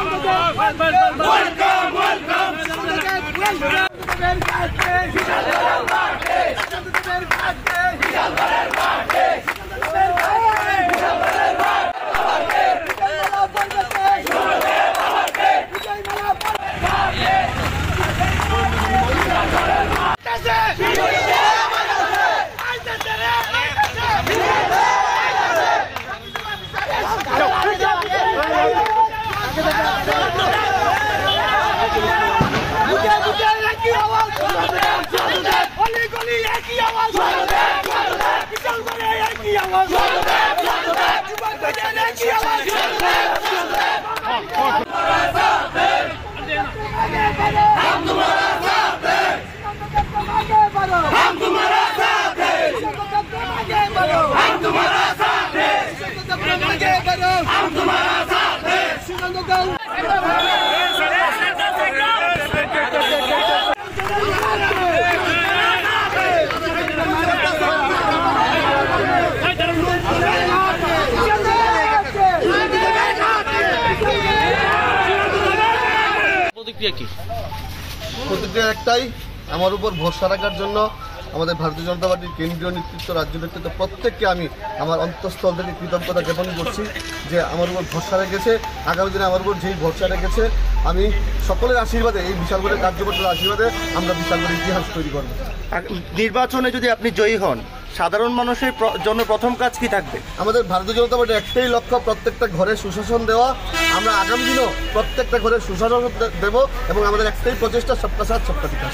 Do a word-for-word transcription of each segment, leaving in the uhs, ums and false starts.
প্রতিক্রিয়া একটাই, আমার উপর ভরসা রাখার জন্য আমাদের ভারতীয় জনতা পার্টির কেন্দ্রীয় নেতৃত্ব, রাজ্য নেতৃত্ব প্রত্যেককে আমি আমার অন্তঃস্থল থেকে কৃতজ্ঞতা জ্ঞাপন করছি যে আমার উপর ভরসা রেখেছে। আগামী দিনে আমার উপর যেই ভরসা রেখেছে, আমি সকলের আশীর্বাদে, এই বিশালগড়ের কার্যকর্তার আশীর্বাদে আমরা বিশালগড়ের ইতিহাস তৈরি করব। নির্বাচনে যদি আপনি জয়ী হন, সাধারণ মানুষের জন্য প্রথম কাজ কি থাকবে? আমাদের ভারতীয় জনতা পার্টির একটাই লক্ষ্য, প্রত্যেকটা ঘরে সুশাসন দেওয়া। আমরা আগামী দিনও প্রত্যেকটা ঘরে সুশাসন দেব এবং আমাদের একটাই প্রচেষ্টা, সবকা সাথ সবকা বিকাশ।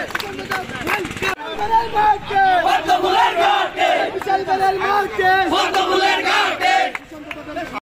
বিশাল